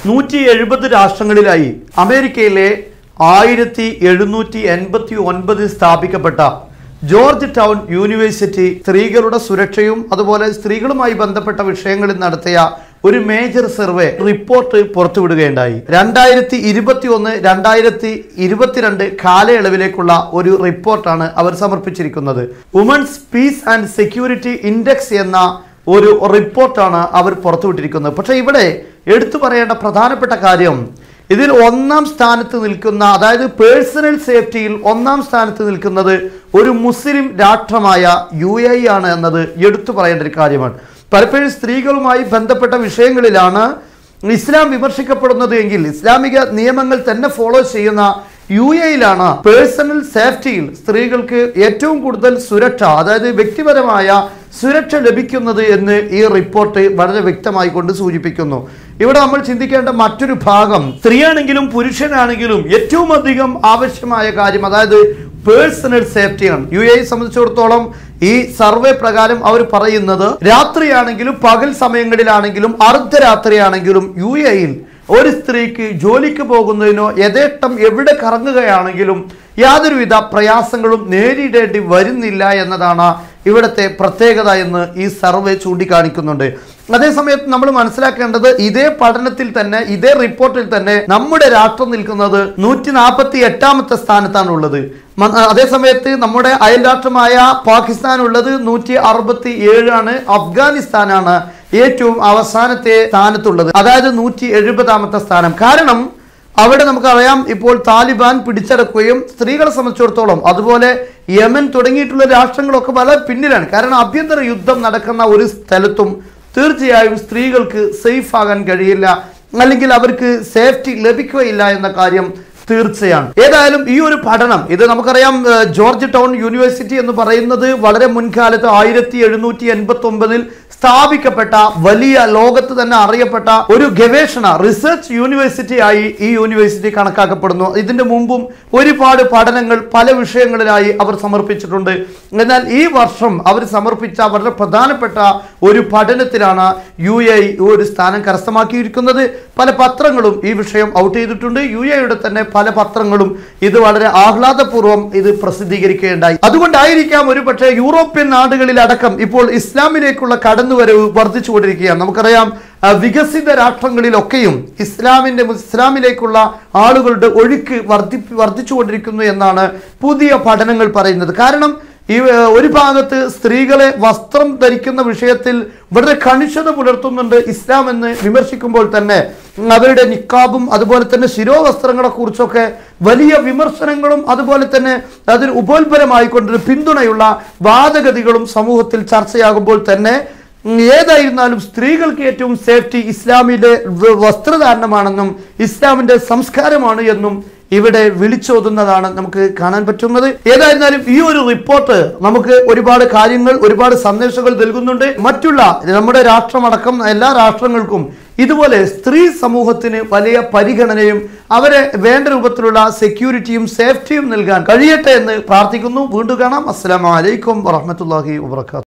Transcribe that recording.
170 രാഷ്ട്രങ്ങളിലായി അമേരിക്കയിലെ 1789 സ്ഥാപിക്കപ്പെട്ട George town university സ്ത്രീകളുടെ സുരക്ഷയും അതുപോലെ സ്ത്രീകളുമായി ബന്ധപ്പെട്ട വിഷയങ്ങളിൽ നടത്തിയ ഒരു മേജർ സർവേ റിപ്പോർട്ട് പുറത്തുവിടുകയുണ്ടായി. 2021-2022 കാലയളവിലേക്കുള്ള ഒരു റിപ്പോർട്ടാണ് അവർ സമർപ്പിച്ചിരിക്കുന്നത്. Women's peace and security index എന്ന ഒരു റിപ്പോർട്ടാണ് അവർ പുറത്തുവിട്ടിരിക്കുന്നത്. പക്ഷേ ഇവിടെ എടുത്തു പറയേണ്ട പ്രധാനപ്പെട്ട കാര്യം, ഇതിൽ ഒന്നാം സ്ഥാനത്ത് നിൽക്കുന്ന, അതായത് പേഴ്സണൽ സേഫ്റ്റിയിൽ ഒന്നാം സ്ഥാനത്ത് നിൽക്കുന്നത് ഒരു മുസ്ലിം രാഷ്ട്രമായ UAE ആണ് എന്നത് എടുത്തു പറയേണ്ട ഒരു കാര്യമാണ്. പലപ്പോഴും സ്ത്രീകളുമായി ബന്ധപ്പെട്ട വിഷയങ്ങളിലാണ് ഇസ്ലാം വിമർശിക്കപ്പെടുന്നത് എങ്കിൽ ഇസ്ലാമിക നിയമങ്ങൾ തന്നെ ഫോളോ ചെയ്യുന്ന UAE-ലാണ് പേഴ്സണൽ സേഫ്റ്റിയിൽ സ്ത്രീകൾക്ക് ഏറ്റവും കൂടുതൽ സുരക്ഷ, അതായത് വ്യക്തിപരമായ സുരക്ഷ ലഭിക്കുന്നത് എന്ന് ഈ റിപ്പോർട്ട് വളരെ വ്യക്തമായി കൊണ്ട് സൂചിപ്പിക്കുന്നു. ഇവിടെ നമ്മൾ ചിന്തിക്കേണ്ട മറ്റൊരു ഭാഗം, സ്ത്രീയാണെങ്കിലും പുരുഷനാണെങ്കിലും ഏറ്റവും അധികം ആവശ്യമായ കാര്യം, അതായത് പേഴ്സണൽ സേഫ്റ്റിയാണ്. UAE സംബന്ധിച്ചിടത്തോളം ഈ സർവേ പ്രകാരം അവർ പറയുന്നത്, രാത്രിയാണെങ്കിലും പകൽ സമയങ്ങളിലാണെങ്കിലും അർദ്ധരാത്രിയാണെങ്കിലും UAE-യിൽ ഒരു സ്ത്രീക്ക് ജോലിക്ക് പോകുന്നതിനോ യഥേഷ്ടം എവിടെ കറങ്ങുകയാണെങ്കിലും യാതൊരുവിധ പ്രയാസങ്ങളും നേരിടേണ്ടി വരുന്നില്ല എന്നതാണ് ഇവിടുത്തെ പ്രത്യേകത എന്ന് ഈ സർവേ ചൂണ്ടിക്കാണിക്കുന്നുണ്ട്. അതേസമയത്ത് നമ്മൾ മനസ്സിലാക്കേണ്ടത്, ഇതേ പഠനത്തിൽ തന്നെ, ഇതേ റിപ്പോർട്ടിൽ തന്നെ നമ്മുടെ രാഷ്ട്രം നിൽക്കുന്നത് 148ാമത്തെ സ്ഥാനത്താണ് ഉള്ളത്. അതേസമയത്ത് നമ്മുടെ അയൽ രാഷ്ട്രമായ പാകിസ്ഥാൻ ഉള്ളത് 167 ആണ്. അഫ്ഗാനിസ്ഥാനാണ് ഏറ്റവും അവസാനത്തെ സ്ഥാനത്തുള്ളത്, അതായത് 170ാമത്തെ സ്ഥാനം. കാരണം അവിടെ നമുക്കറിയാം, ഇപ്പോൾ താലിബാൻ പിടിച്ചടക്കുകയും സ്ത്രീകളെ സംബന്ധിച്ചിടത്തോളം അതുപോലെ യമൻ തുടങ്ങിയിട്ടുള്ള രാഷ്ട്രങ്ങളൊക്കെ വളരെ പിന്നിലാണ്. കാരണം ആഭ്യന്തര യുദ്ധം നടക്കുന്ന ഒരു സ്ഥലത്തും തീർച്ചയായും സ്ത്രീകൾക്ക് സേഫ് ആകാൻ കഴിയില്ല, അല്ലെങ്കിൽ അവർക്ക് സേഫ്റ്റി ലഭിക്കുകയില്ല എന്ന കാര്യം തീർച്ചയാണ്. ഏതായാലും ഈ ഒരു പഠനം, ഇത് നമുക്കറിയാം, ജോർജ് ടൗൺ യൂണിവേഴ്സിറ്റി എന്ന് പറയുന്നത് വളരെ മുൻകാലത്ത് 1789 സ്ഥാപിക്കപ്പെട്ട വലിയ, ലോകത്ത് തന്നെ അറിയപ്പെട്ട ഒരു ഗവേഷണ റിസർച്ച് യൂണിവേഴ്സിറ്റി ആയി ഈ യൂണിവേഴ്സിറ്റി കണക്കാക്കപ്പെടുന്നു. ഇതിന്റെ മുമ്പും ഒരുപാട് പഠനങ്ങൾ പല വിഷയങ്ങളിലായി അവർ സമർപ്പിച്ചിട്ടുണ്ട്. എന്നാൽ ഈ വർഷം അവർ സമർപ്പിച്ച വളരെ പ്രധാനപ്പെട്ട ഒരു പഠനത്തിലാണ് UAE ഒരു സ്ഥാനം കരസ്ഥമാക്കിയിരിക്കുന്നത്. പല പത്രങ്ങളും ഈ വിഷയം ഔട്ട് ചെയ്തിട്ടുണ്ട്. UAE-യുടെ തന്നെ പല പത്രങ്ങളും ഇത് വളരെ ആഹ്ലാദപൂർവ്വം ഇത് പ്രസിദ്ധീകരിക്കുകയുണ്ടായി. അതുകൊണ്ടായിരിക്കാം ഒരു പക്ഷേ യൂറോപ്യൻ നാടുകളിലടക്കം ഇപ്പോൾ ഇസ്ലാമിലേക്കുള്ള കടന്നുവരവ് വർദ്ധിച്ചുകൊണ്ടിരിക്കുകയാണ്. നമുക്കറിയാം, വികസിത രാഷ്ട്രങ്ങളിലൊക്കെയും ഇസ്ലാമിലേക്കുള്ള ആളുകളുടെ ഒഴുക്ക് വർദ്ധിച്ചുകൊണ്ടിരിക്കുന്നു എന്നാണ് പുതിയ പഠനങ്ങൾ പറയുന്നത്. കാരണം ഈ ഒരു ഭാഗത്ത് സ്ത്രീകളെ വസ്ത്രം ധരിക്കുന്ന വിഷയത്തിൽ വളരെ കണിശത പുലർത്തുന്നുണ്ട് ഇസ്ലാം എന്ന് വിമർശിക്കുമ്പോൾ തന്നെ അവരുടെ നിക്കാബും അതുപോലെ തന്നെ ശിരോവസ്ത്രങ്ങളെ കുറിച്ചൊക്കെ വലിയ വിമർശനങ്ങളും അതുപോലെ തന്നെ അതിന് ഉപോത്പരമായിക്കൊണ്ടൊരു പിന്തുണയുള്ള വാദഗതികളും സമൂഹത്തിൽ ചർച്ചയാകുമ്പോൾ തന്നെ ഏതായിരുന്നാലും സ്ത്രീകൾക്ക് ഏറ്റവും സേഫ്റ്റി ഇസ്ലാമിലെ വസ്ത്രധാരണമാണെന്നും ഇസ്ലാമിന്റെ സംസ്കാരമാണ് എന്നും ഇവിടെ വിളിച്ചോതുന്നതാണ് നമുക്ക് കാണാൻ പറ്റുന്നത്. ഏതായിരുന്നാലും ഈ ഒരു റിപ്പോർട്ട് നമുക്ക് ഒരുപാട് കാര്യങ്ങൾ, ഒരുപാട് സന്ദേശങ്ങൾ നൽകുന്നുണ്ട്. മറ്റുള്ള നമ്മുടെ രാഷ്ട്രമടക്കം എല്ലാ രാഷ്ട്രങ്ങൾക്കും ഇതുപോലെ സ്ത്രീ സമൂഹത്തിന് വലിയ പരിഗണനയും അവരെ വേണ്ട രൂപത്തിലുള്ള സെക്യൂരിറ്റിയും സേഫ്റ്റിയും നൽകാൻ കഴിയട്ടെ എന്ന് പ്രാർത്ഥിക്കുന്നു. വീണ്ടും കാണാം. അസ്സലാമു അലൈക്കും വറഹ്മത്തുള്ളാഹി വബറകാതുഹു.